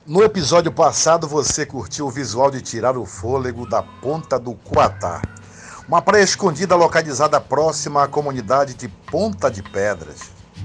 No episódio passado você curtiu o visual de tirar o fôlego da Ponta do Cuatá, uma praia escondida localizada próxima à comunidade de Ponta de Pedras.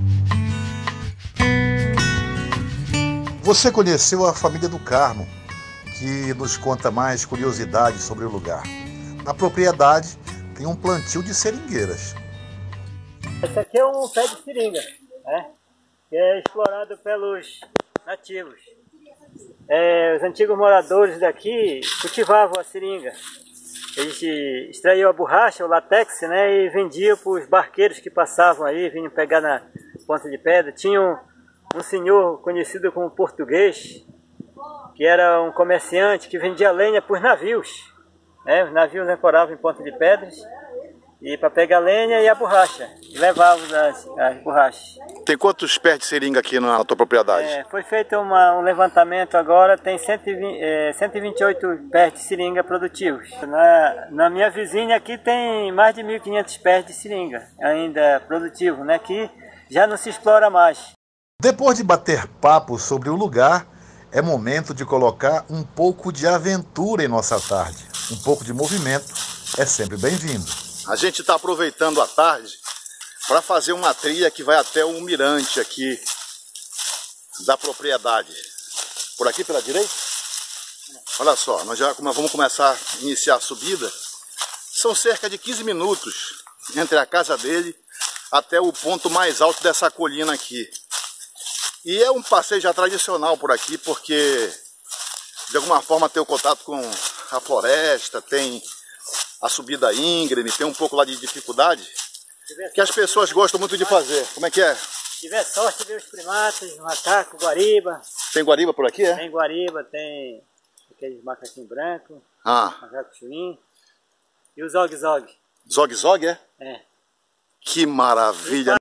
Você conheceu a família do Carmo, que nos conta mais curiosidades sobre o lugar. Na propriedade tem um plantio de seringueiras. Esse aqui é um pé de seringa, né? Que é explorado pelos nativos. Os antigos moradores daqui cultivavam a seringa. Eles extraíam a borracha, o látex, né, e vendiam para os barqueiros que passavam aí, vinham pegar na Ponta de Pedra. Tinha um senhor conhecido como Português, que era um comerciante que vendia lenha para os navios. Né? Os navios ancoravam em Ponta de Pedras e para pegar a lenha e a borracha. Levavam as borrachas. Tem quantos pés de seringa aqui na tua propriedade? Foi feito um levantamento agora, tem 128 pés de seringa produtivos. Na minha vizinha aqui tem mais de 1.500 pés de seringa ainda produtivo, né? Que já não se explora mais. Depois de bater papo sobre o lugar, é momento de colocar um pouco de aventura em nossa tarde. Um pouco de movimento é sempre bem-vindo. A gente está aproveitando a tarde para fazer uma trilha que vai até o mirante aqui da propriedade. Por aqui pela direita? Olha só, nós já vamos começar a iniciar a subida. São cerca de 15 minutos entre a casa dele até o ponto mais alto dessa colina aqui. E é um passeio já tradicional por aqui, porque de alguma forma tem o contato com a floresta, tem a subida íngreme, tem um pouco lá de dificuldade, que as pessoas gostam muito de fazer. Como é que é? Se tiver sorte, ver os primatas, macaco, guariba. Tem guariba por aqui, é? Tem guariba, tem aqueles macaquinhos brancos, macaco chuim. E o zog-zog. Zog-zog, é? É. Que maravilha!